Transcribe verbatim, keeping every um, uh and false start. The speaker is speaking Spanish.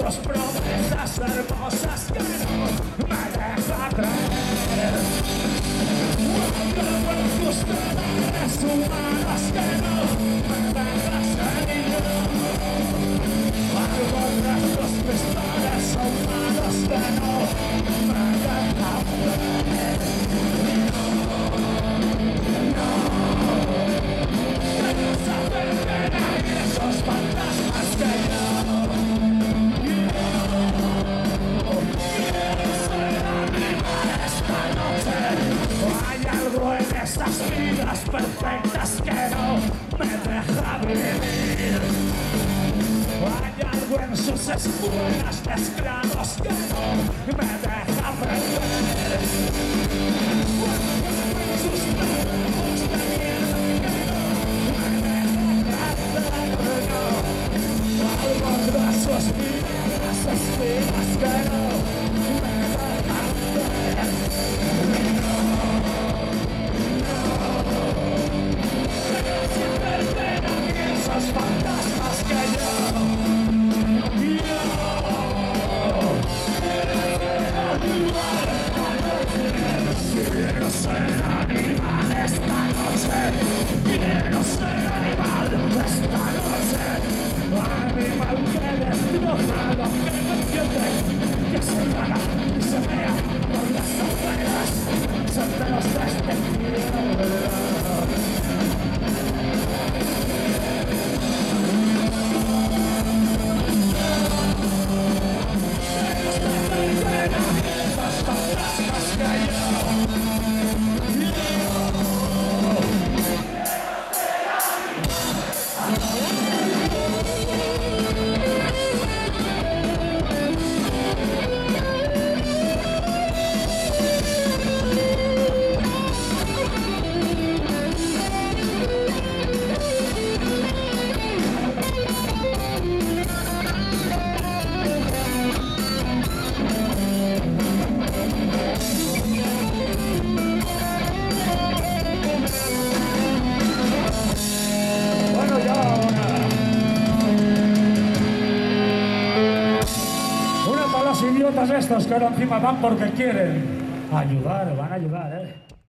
tus promesas hermosas que no me dejan creer. Cuando tus deberes humanos que no me dejas seguir. Algunos tus pistones humanos que no me dejan ver. No, no saber que nadie esos fantasmas que yo. Hay algo en estas vidas perfectas que no me deja vivir. Hay algo en sus escuelas de esclavos que no me deja aprender. Sus perros de mierda que no me deja hacer. Algo de sus vidas, espinas que no me dejan ver. Esos fantasmas que yo, yo quiero ser animal esta noche, quiero ser animal esta noche, animal que destroza lo que no entiende, que se gana y se vea por las orejas, solteros de este cielo. Idiotas estos que ahora encima van porque quieren ayudar, van a ayudar, ¿eh?